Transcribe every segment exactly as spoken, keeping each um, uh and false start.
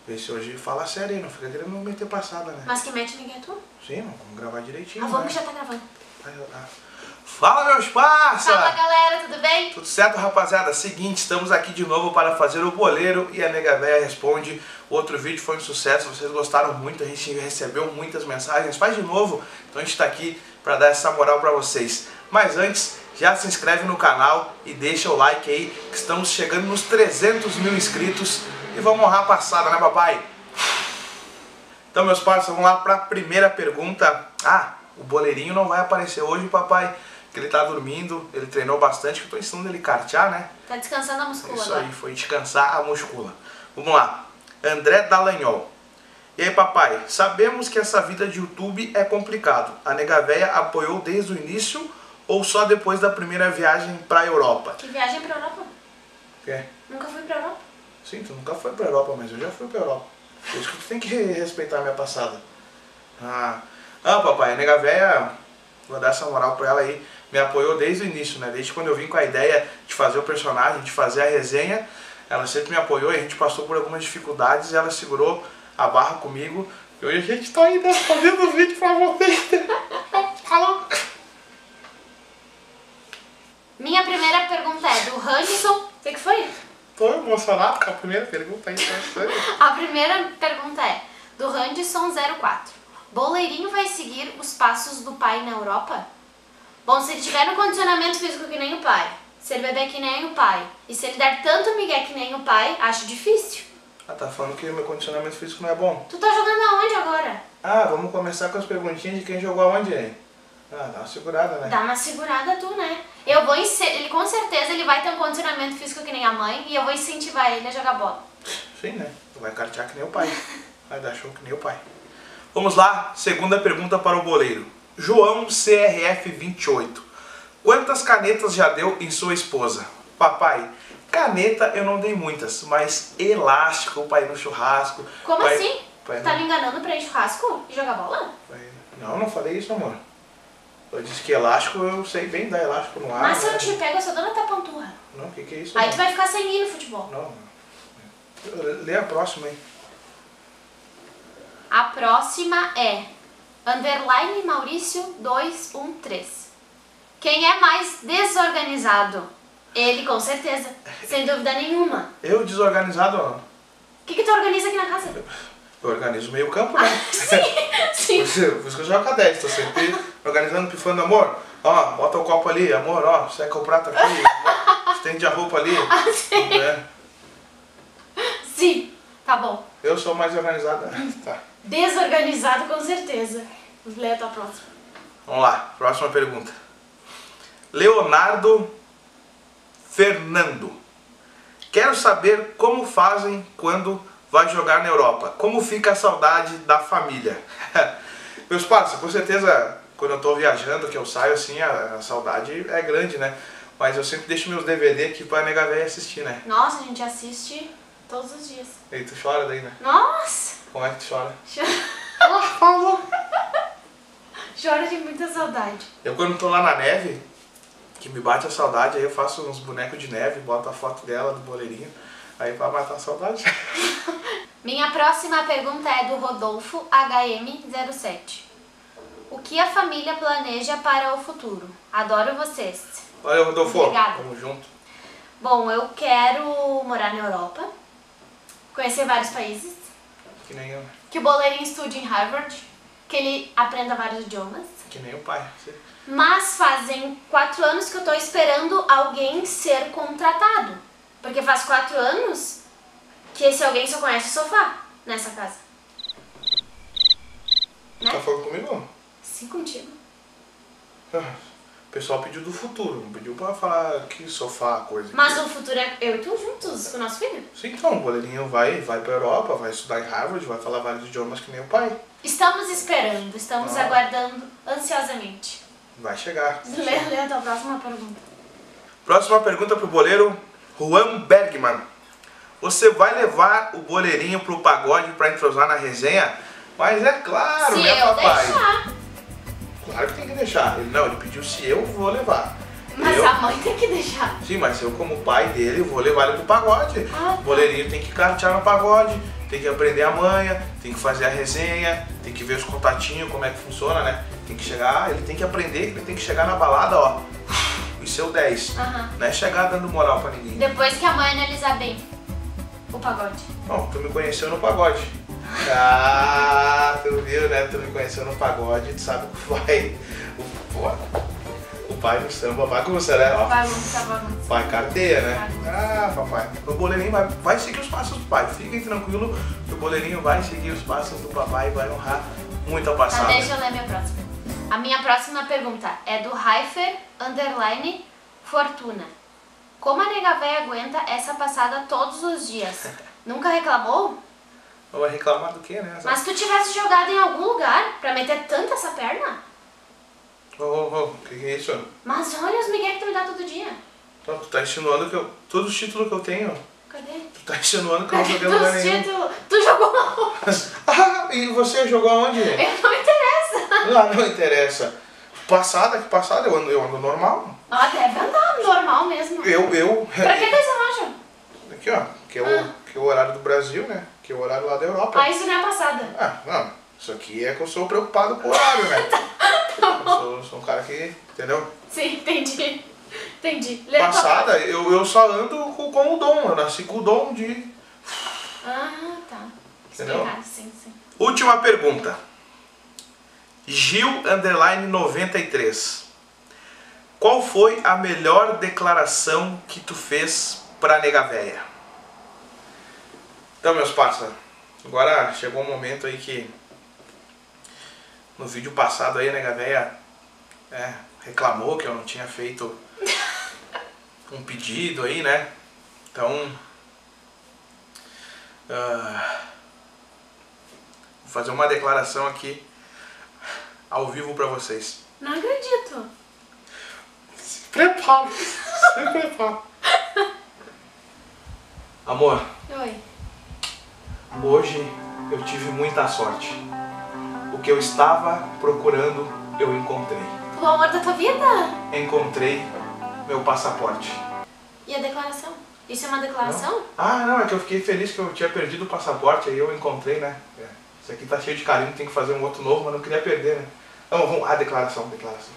Vê se hoje fala sério aí, não fica querendo meter passada, né? Mas que mete ninguém é tu? Sim, vamos gravar direitinho. Ah, vamos né? que já tá gravando. Fala, meus parça! Fala, galera, tudo bem? Tudo certo, rapaziada? Seguinte, estamos aqui de novo para fazer o boleiro e a Nega Véia responde. O outro vídeo foi um sucesso, vocês gostaram muito, a gente recebeu muitas mensagens. Faz de novo, então a gente está aqui para dar essa moral para vocês. Mas antes, já se inscreve no canal e deixa o like aí, que estamos chegando nos trezentos mil inscritos. E vamos honrar a passada, né, papai? Então, meus parceiros, vamos lá para a primeira pergunta. Ah, o boleirinho não vai aparecer hoje, papai, porque ele tá dormindo, ele treinou bastante, que eu tô ensinando ele cartear, né? Tá descansando a muscula Isso agora. aí, foi descansar a muscula. Vamos lá. André Dallagnol. E aí, papai, sabemos que essa vida de YouTube é complicado. A Nega Véia apoiou desde o início ou só depois da primeira viagem pra Europa? Que viagem pra Europa? É. Nunca fui pra Europa. Sim, tu nunca foi pra Europa, mas eu já fui pra Europa. Por isso que tu tem que respeitar a minha passada. Ah, ah papai, a Nega Véia, vou dar essa moral pra ela aí, me apoiou desde o início, né? Desde quando eu vim com a ideia de fazer o personagem, de fazer a resenha, ela sempre me apoiou e a gente passou por algumas dificuldades e ela segurou a barra comigo. E hoje a gente tá aí, né, fazendo vídeo pra vocês. Falou! Minha primeira pergunta é do Randerson. O que, que foi? Tô emocionado com a primeira pergunta aí. A primeira pergunta é do Randerson zero quatro. Boleirinho vai seguir os passos do pai na Europa? Bom, se ele tiver um condicionamento físico que nem o pai, se ele beber que nem o pai, e se ele der tanto migué que nem o pai, acho difícil. Ah, tá falando que meu condicionamento físico não é bom. Tu tá jogando aonde agora? Ah, vamos começar com as perguntinhas de quem jogou aonde, hein? Ah, dá uma segurada, né? Dá uma segurada tu, né? Eu vou ele com certeza ele vai ter um condicionamento físico que nem a mãe e eu vou incentivar ele a jogar bola. Sim, né? Vai cartear que nem o pai. Vai dar show que nem o pai. Vamos lá, segunda pergunta para o boleiro. João C R F vinte e oito. Quantas canetas já deu em sua esposa? Papai, caneta eu não dei muitas, mas elástico para ir no churrasco. Como pai, assim? Pai, tá não. me enganando pra ir churrasco e jogar bola? Pai, não, não falei isso, amor. Eu disse que elástico eu sei bem dar elástico no ar. Mas se né? eu te pego, eu sou dona da panturra. Não, o que, que é isso? Aí não? tu vai ficar sem ir no futebol. Não, não. Lê a próxima aí. A próxima é underline Maurício dois um três. Quem é mais desorganizado? Ele, com certeza. Sem dúvida nenhuma. Eu desorganizado, ó. O que, que tu organiza aqui na casa? Eu organizo o meio campo, né? Sim, sim. Por isso, por isso que eu jogo a dez, tô sempre organizando, pifando, amor. Ó, bota o copo ali, amor, ó, seca o prato aqui, estende a roupa ali. Ah, sim. É. Sim, tá bom. Eu sou mais organizada. Tá. Desorganizado, com certeza. Lê a tua próxima. Vamos lá, próxima pergunta. Leonardo Fernando. Quero saber como fazem quando vai jogar na Europa. Como fica a saudade da família? Meus parceiros, com certeza, quando eu tô viajando, que eu saio assim, a, a saudade é grande, né? Mas eu sempre deixo meus D V D aqui pra Nega Véia assistir, né? Nossa, a gente assiste todos os dias. E tu chora daí, né? Nossa! Como é que tu chora? Chora. Chora de muita saudade. Eu quando tô lá na neve, que me bate a saudade, aí eu faço uns bonecos de neve, boto a foto dela do boleirinho, aí pra matar a saudade. Minha próxima pergunta é do Rodolfo H M zero sete. O que a família planeja para o futuro? Adoro vocês. Olha, Rodolfo, Obrigada. vamos junto. Bom, eu quero morar na Europa, conhecer vários países, Que nem eu, que o boleirinho estude em Harvard, que ele aprenda vários idiomas. que nem o pai. Mas fazem quatro anos que eu tô esperando alguém ser contratado. Porque faz quatro anos que esse alguém só conhece o sofá nessa casa. Né? Tá falando comigo? Sim, contigo. Ah, o pessoal pediu do futuro, não pediu pra falar que sofá, coisa. Mas o futuro é eu e tu juntos com o nosso filho. Sim, então, o boleirinho vai, vai pra Europa, vai estudar em Harvard, vai falar vários idiomas que nem o pai. Estamos esperando, estamos Ah. aguardando ansiosamente. Vai chegar. Lê, lê a tua próxima pergunta. Próxima pergunta pro boleiro Juan Bergman. Você vai levar o boleirinho pro pagode pra entrosar na resenha? Mas é claro, Se né, eu papai? deixar. Claro que tem que deixar. Ele não, ele pediu se eu vou levar. Mas eu, a mãe tem que deixar. sim, mas eu como pai dele vou levar ele pro pagode. Ah, tá. O boleirinho tem que cartear no pagode, tem que aprender a manha, tem que fazer a resenha, tem que ver os contatinhos, como é que funciona, né? Tem que chegar, ele tem que aprender, ele tem que chegar na balada, ó, e seu dez. Aham. Não é chegar dando moral pra ninguém. Depois que a mãe analisar bem o pagode. Bom, tu me conheceu no pagode. Ah, tu viu, né? Tu me conheceu no pagode, tu sabe que o pai, o, pô, o pai do samba bagunça, né? Ó, Bagunça, bagunça. pai carteia, né? Ah, papai, o boleirinho vai, vai seguir os passos do pai. Fiquem tranquilo que o boleirinho vai seguir os passos do papai e vai honrar muito a Tá, passada. deixa eu ler minha próxima. A minha próxima pergunta é do Heifer Underline Fortuna. Como a nega véia aguenta essa passada todos os dias? Nunca reclamou? Vai reclamar do quê, né? Mas se tu tivesse jogado em algum lugar pra meter tanta essa perna? Ô, ô, ô, o que, que é isso? Mas olha os migué que tu me dá todo dia. Então, tu tá insinuando que eu. Todos os títulos que eu tenho, Cadê? tu tá insinuando que eu não Cadê joguei em lugar teus nenhum. títulos? Tu jogou aonde? Ah, e você jogou aonde? Eu não interessa. Não, não interessa. Passada, que passada, eu ando, eu ando normal. Ah, deve andar normal mesmo. Eu, eu. Pra que desse relógio? Aqui, ó, que é, o, Ah. que é o horário do Brasil, né? Que é o horário lá da Europa. Ah, isso não é passada. Ah, não. Isso aqui é que eu sou preocupado com o horário, né? Eu sou, sou um cara que, entendeu? Sim, entendi. Entendi. Lê a tua Passada, eu, eu só ando com, com o dom. Eu nasci com o dom de... Ah, tá. Entendeu? Explicado, sim, sim. Última pergunta. Gil underline noventa e três. Qual foi a melhor declaração que tu fez pra nega véia? Então, meus parça, agora chegou um momento aí que no vídeo passado aí a nega véia é, reclamou que eu não tinha feito um pedido aí, né? Então, ah, vou fazer uma declaração aqui ao vivo pra vocês. Não acredito. Se prepara, se prepara. Amor, Oi. hoje eu tive muita sorte. O que eu estava procurando, eu encontrei. O amor da tua vida? Encontrei meu passaporte. E a declaração? Isso é uma declaração? Ah, não, é que eu fiquei feliz que eu tinha perdido o passaporte, aí eu encontrei, né? É. Isso aqui tá cheio de carinho, tem que fazer um outro novo, mas não queria perder, né? Então, vamos, a declaração, declaração.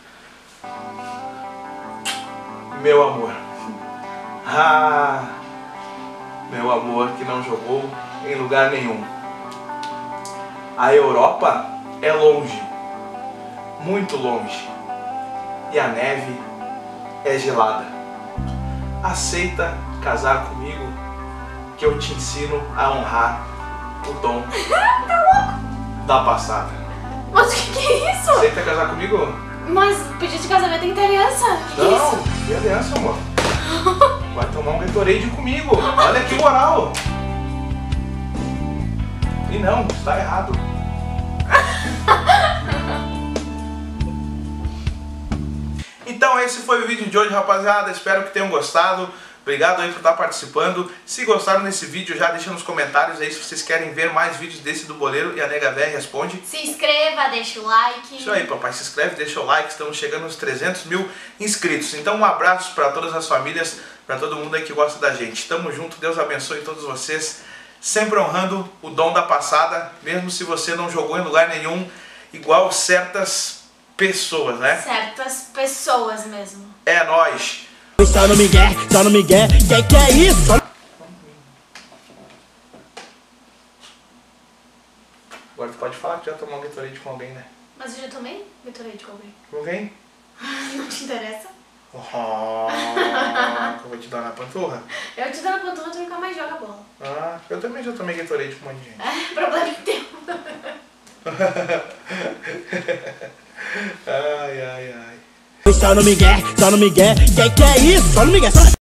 Meu amor. Ah, meu amor que não jogou em lugar nenhum. A Europa é longe, muito longe, e a neve é gelada. Aceita casar comigo que eu te ensino a honrar o dom da passada. Mas o que, que é isso? Aceita casar comigo? Mas pedido de casamento tem aliança. Que Não, isso? que aliança, amor. Vai tomar um Gatorade comigo. Olha que moral. E não, está errado. Então esse foi o vídeo de hoje, rapaziada. Espero que tenham gostado. Obrigado aí por estar participando. Se gostaram desse vídeo, já deixa nos comentários aí se vocês querem ver mais vídeos desse do Boleiro e a Nega Véia responde. Se inscreva, deixa o like. Isso aí, papai. Se inscreve, deixa o like. Estamos chegando nos trezentos mil inscritos. Então um abraço para todas as famílias, para todo mundo aí que gosta da gente. Tamo junto. Deus abençoe todos vocês. Sempre honrando o dom da passada, mesmo se você não jogou em lugar nenhum, igual certas pessoas, né? Certas pessoas mesmo. É nóis! Só no Miguel, só no Miguel, que que é isso? Agora tu pode falar que já tomou um Gatorade com alguém, né? Mas eu já tomei Gatorade com alguém. Com alguém? Não te interessa? Oh, que eu vou te dar na panturra. Eu te dou na panturra, tu nunca mais joga bola. Ah, eu também já tomei Gatorade com um monte de gente. É, problema teu. Ai, ai, ai. Só no Miguel, só no Miguel, que que é isso? Só no Miguel, só